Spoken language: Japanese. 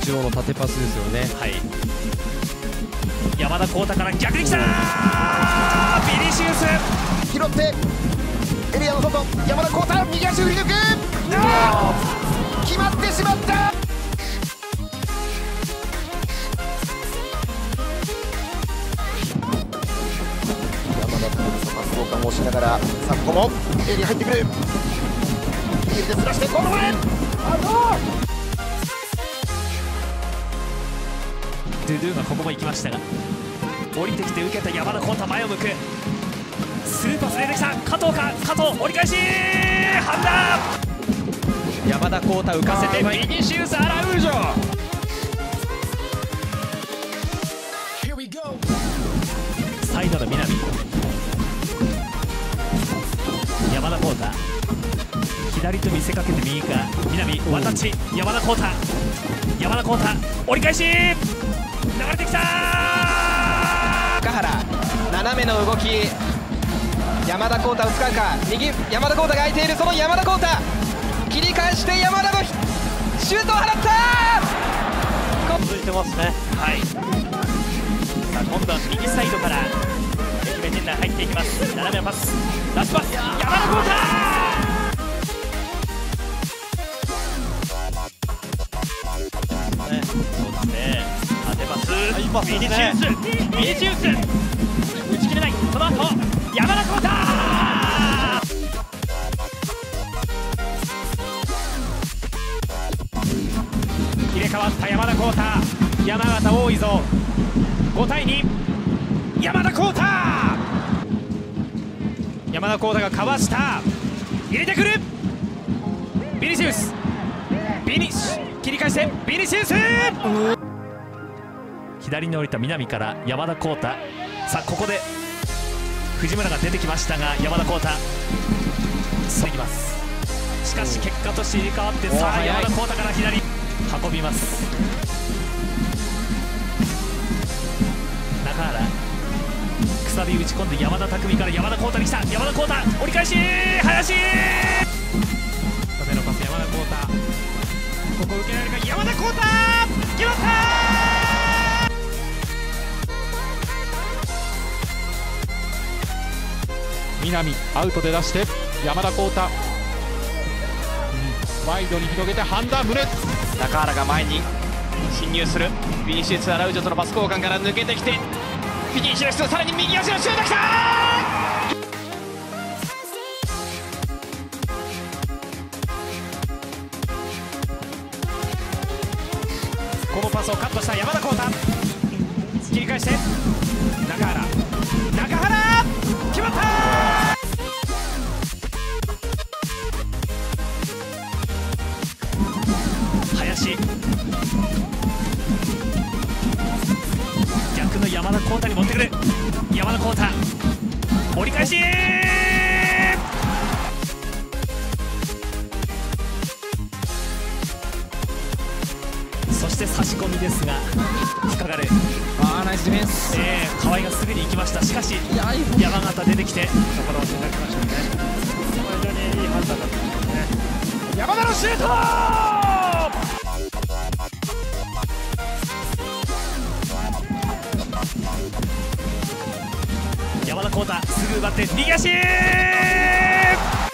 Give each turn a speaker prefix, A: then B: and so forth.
A: 後ろの縦パスですよね。
B: はい、山田浩太から逆に来たビニシウス
C: 拾ってエリアの外、山田浩太右足振り抜く、決まってしまった。山田とパス交換をしながら、さあここもエリア入ってくる、ヒールでずらしてゴール前、
B: ドゥドゥがここも行きましたが、降りてきて受けた山田浩太、前を向く、スルーパス出てきた加藤か、加藤折り返し判断、山田浩太浮かせてビニシウス・アラウージョ、サイドの南、山田浩太左と見せかけて右から南、ワンタッチ、山田浩太、山田浩太折り返し流れてきた
D: 中原、斜めの動き、山田浩太を使うか、右、山田浩太が空いている、その山田浩太、切り返して山田のシュートを放った、
B: 続いてますね。はい、さあ今度は右サイドから愛媛陣内入っていきます。斜めのパス、ラストパス、山田浩太、そうですね、縦パス、ビニシウス、ビニシウス打ち切れない、その後山田浩太、入れ替わった山田浩太、山形多いぞ、5対2、山田浩太、山田浩太がかわした、入れてくる、ビニシウス、切り返してビニシウス、左に降りた南から山田浩太、さあここで藤村が出てきましたが、山田浩太できます。しかし結果として入れ替わって、さあ山田浩太から左運びます。中原くさび打ち込んで山田匠から山田浩太に来た、山田浩太折り返し林、縦のパス山田浩太、ここ受けられるか、山田浩太決まった
E: 南アウトで出して山田浩太、ワイドに広げてハンダムレ、
D: 中原が前に侵入する、ビニシウス・アラウジョとのパス交換から抜けてきて、ビニシウス、さらに右足のシュートきた
B: このパスをカットした山田浩太、切り返して中原決まった林、逆の山田浩太に持ってくる、山田浩太折り返しそして差し込みですが引っかかる、
A: ナイスディフェンス。
B: 河合がすぐに行きました。しかし山形出てきて
F: そこの選択しましたね。非常にいい判断だったんですね。
B: 山田のシュート、山田浩太すぐ奪って右足